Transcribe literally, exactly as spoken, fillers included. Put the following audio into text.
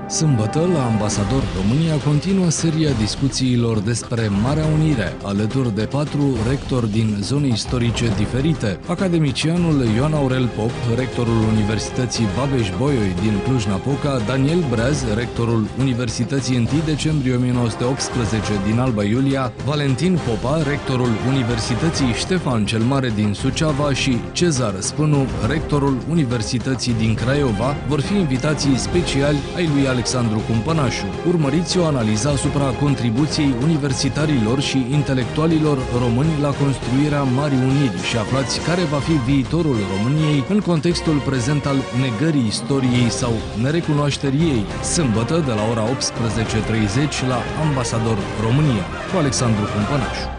Sâmbătă, la Ambasador România, continuă seria discuțiilor despre Marea Unire, alături de patru rectori din zone istorice diferite. Academicianul Ioan Aurel Pop, rectorul Universității Babeș-Bolyai din Cluj-Napoca, Daniel Breaz, rectorul Universității întâi decembrie o mie nouă sute optsprezece din Alba Iulia, Valentin Popa, rectorul Universității Ștefan cel Mare din Suceava și Cezar Spânu, rectorul Universității din Craiova, vor fi invitații speciali ai lui Alexandru Cumpănașu. Urmăriți o analiză asupra contribuției universitarilor și intelectualilor români la construirea Marii Uniri și aflați care va fi viitorul României în contextul prezent al negării istoriei sau nerecunoașterii ei. Sâmbătă de la ora optsprezece și treizeci la Ambasador România cu Alexandru Cumpănașu.